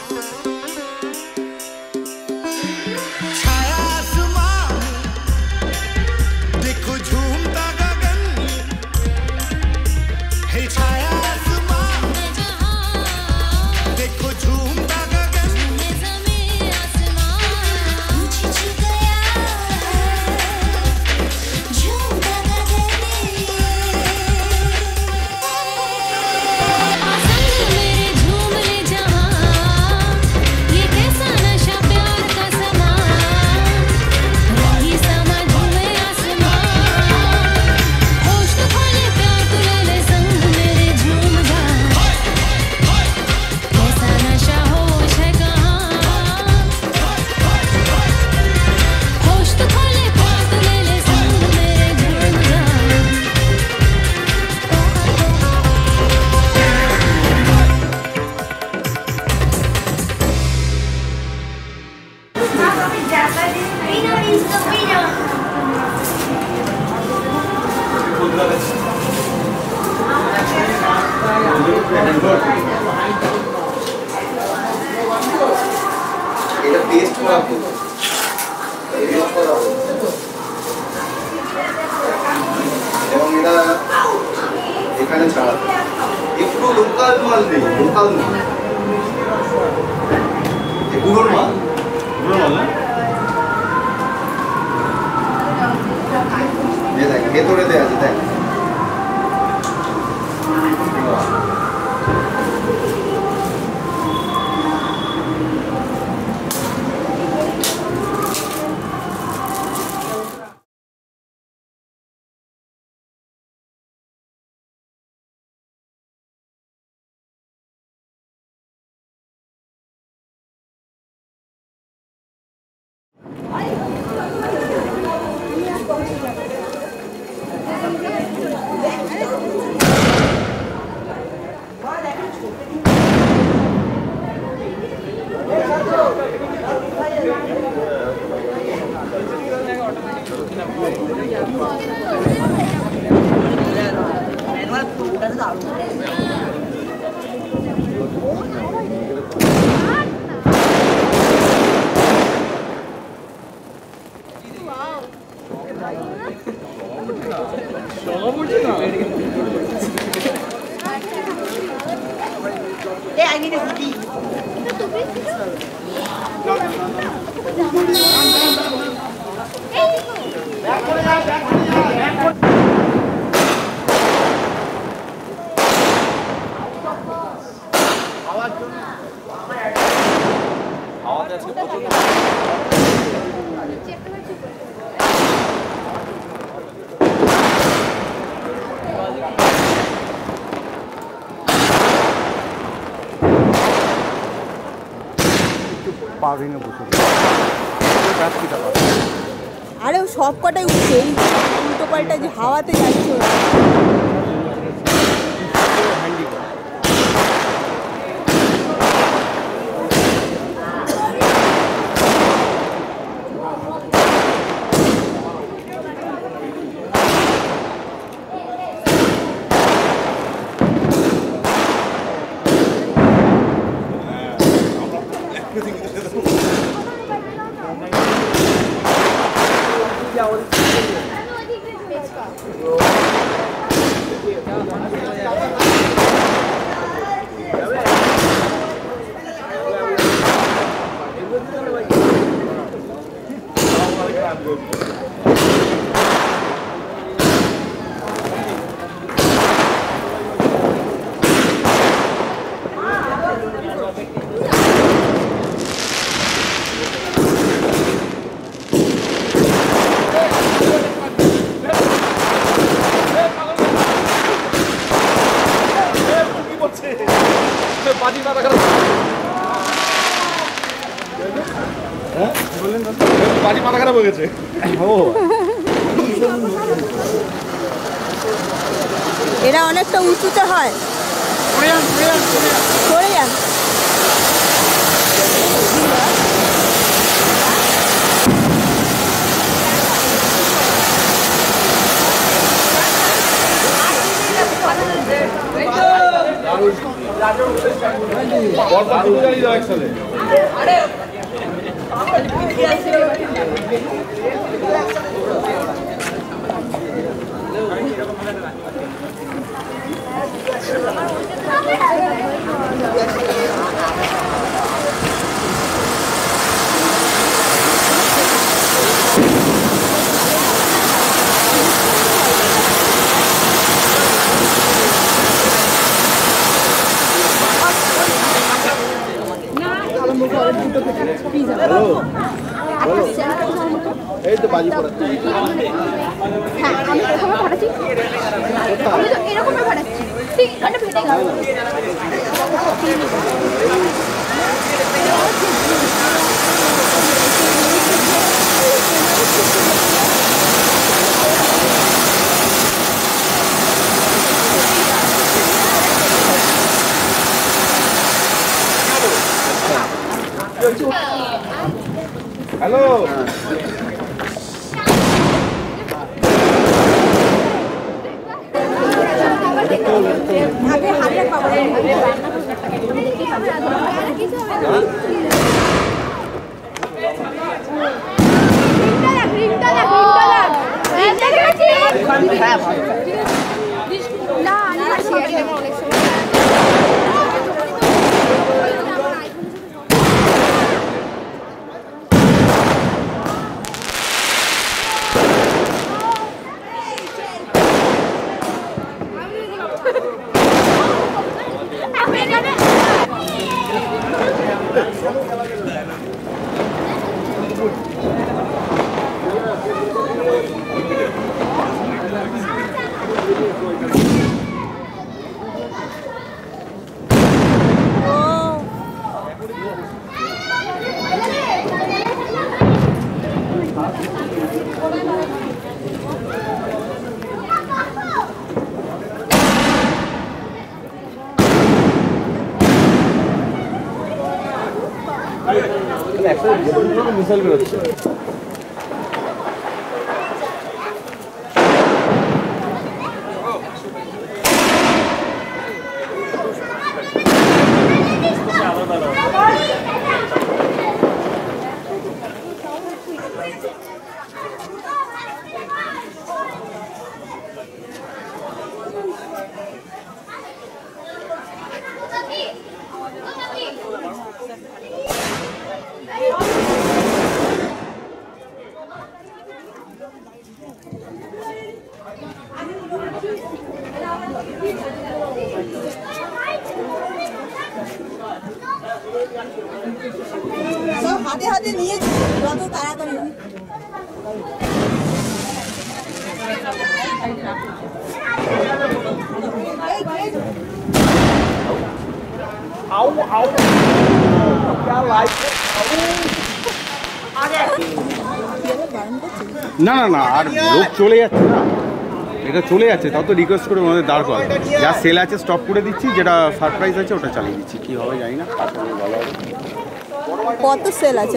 এটা পেস্ট করা হবে এবং এটা এখানে ছাড়া একটু লোকাল মাল নেই, লোকাল মাল গুঁড়োর মাল, গুঁড়োর মাল না দেখ ভেতরে দেওয়া আছে দেখ I need a tea. আরে সব কটাই উঠছে, এই উল্টো পাল্টা যে হাওয়াতে যাচ্ছে এরা অনেকটা উঁচুতে হয়। সরে যান। এই তো বাজি পড়াচ্ছি। হ্যাঁ আমি এরকমই ফাটাচ্ছি, আমি তো এরকমই ফাটাচ্ছি, ঠিক এটা ফেটে গেল। হ্যালো আগে হারিয়ে খাবো মিসাইল বেরোচ্ছে। সব হাতে হাতে নিয়েছি যত তাড়াতাড়ি না না না আর লোক চলে যাচ্ছে না, এটা চলে যাচ্ছে, তাও তো রিকোয়েস্ট করে ওনাদের দাঁড় করা, যা সেল আছে স্টপ করে দিচ্ছি, যেটা সারপ্রাইজ আছে ওটা চালিয়ে দিচ্ছি, কী হবে জানি না, ভালো হবে। কত সেল আছে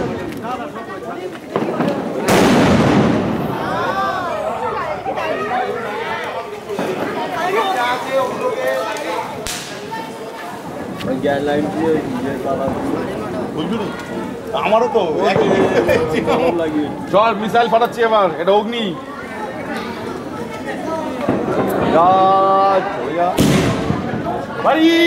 আমারও তো চল মিসাইল ফাটাচ্ছি এবার, এটা অগ্নি। বাড়ি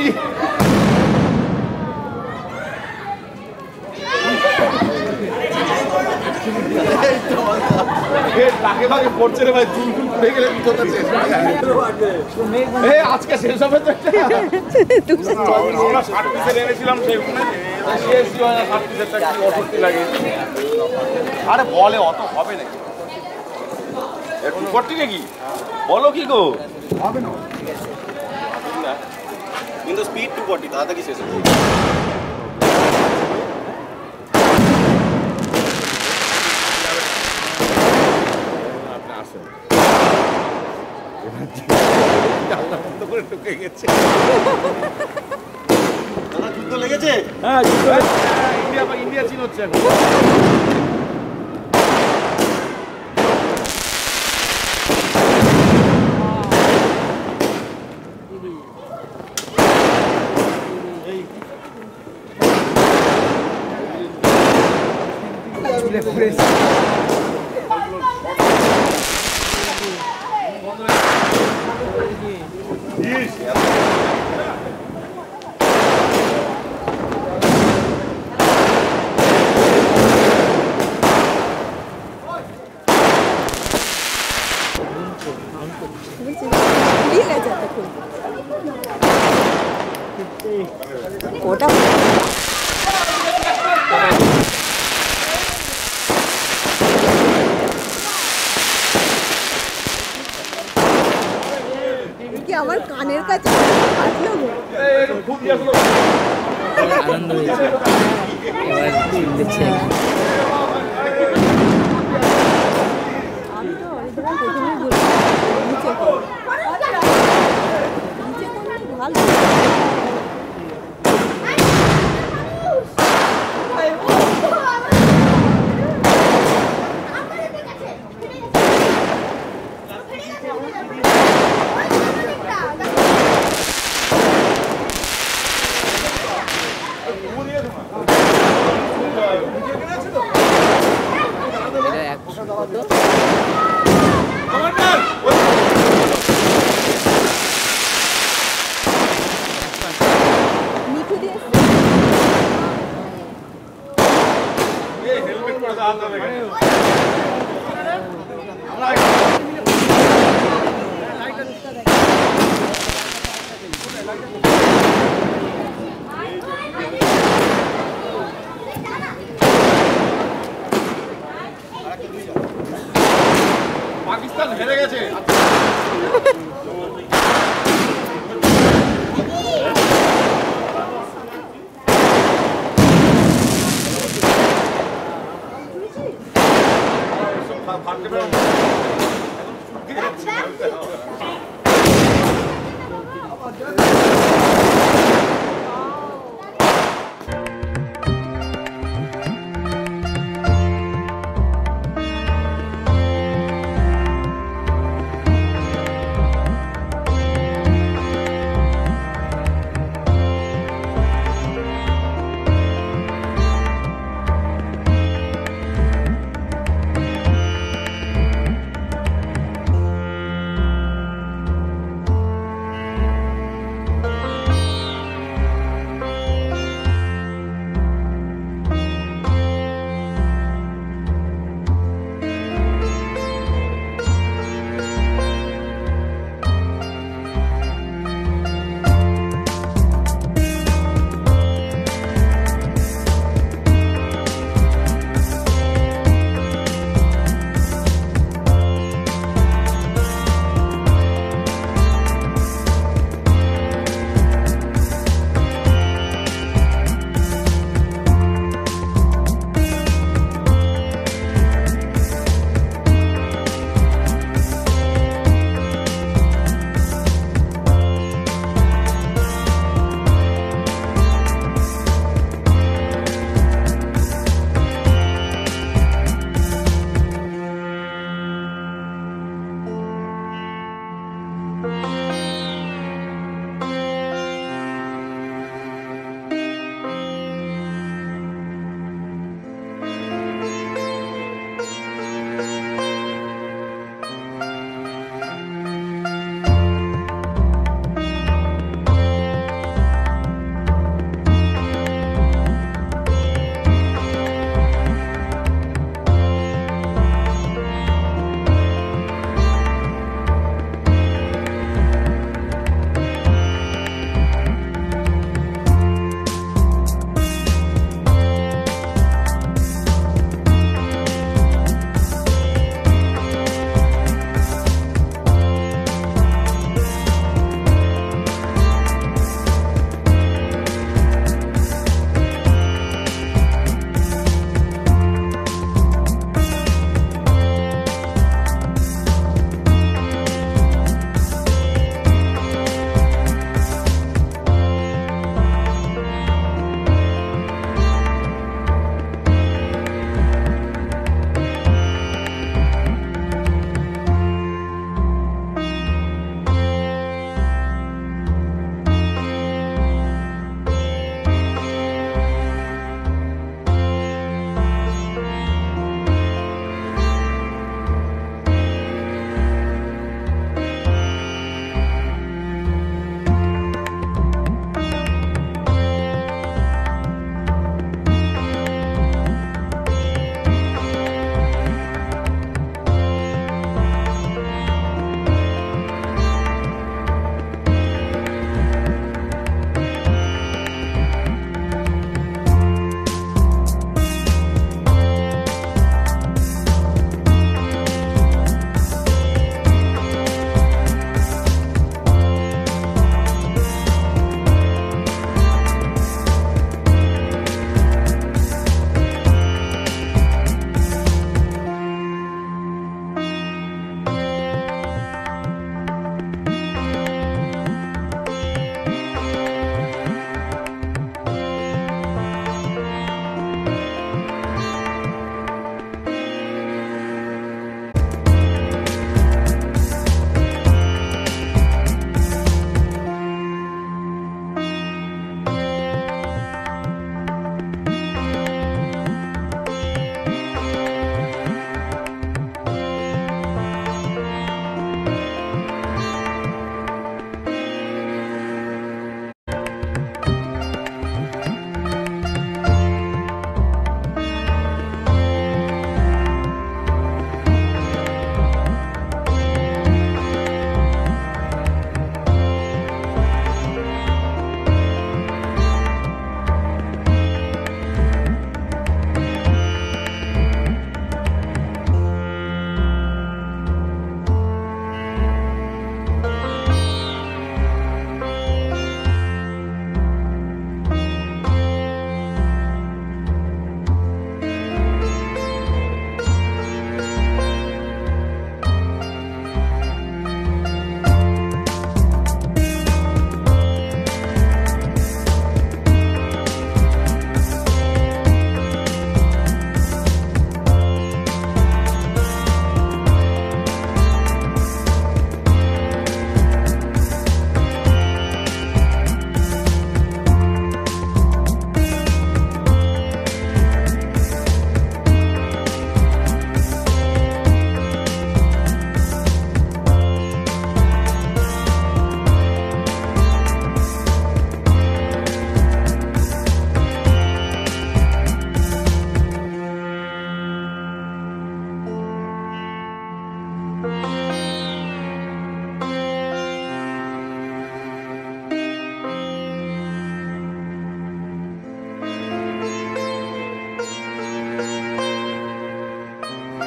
তাকে ভাগে পড়ছে রে ভাই, চুল টুল পড়ে গেলে আজকে শেষ হবে তো। আমরা 60 পিসের এনেছিলাম সেগুলো শেষ হয় না, 60 পিসেরটা কি অস্বস্তি লাগে। আরে বলে অত হবে নাকি, একটু করছি নাকি বলো কি গো, হবে না কিন্তু স্পিড 240 তাড়াতাড়ি শেষ হবে। যুদ্ধ লেগেছে, হ্যাঁ ইন্ডিয়া চীন হচ্ছে এখন। ওটা কি আমার কানের কাছে আসলো গো? আনন্দ হয়েছে এবার দেখছি আমি তো অরিজিনাল প্রথমেই বলি নিচে কর নিচে করলে ভালো এটা 100 কত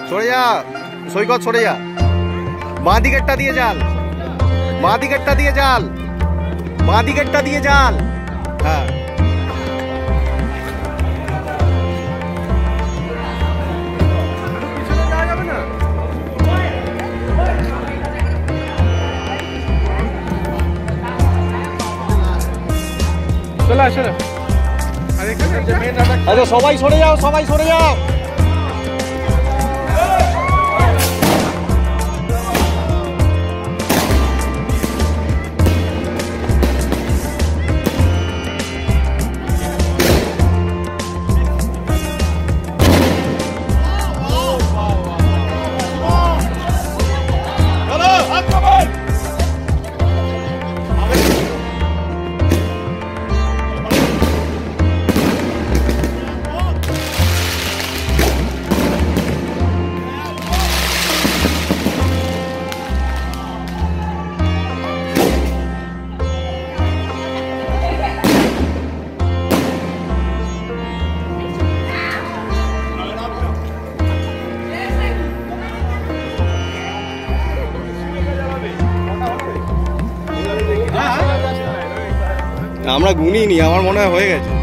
সরে যা সৈকত, সরে যা। বাঁ দিকেরটা দিয়ে জাল, বাঁ দিকেরটা দিয়ে জাল, বাঁ দিকেরটা দিয়ে জাল। হ্যাঁ চলে আসে না। আচ্ছা সবাই সরে যাও, সবাই সরে যাও। আমরা গুনিনি, আমার মনে হয় হয়ে গেছে।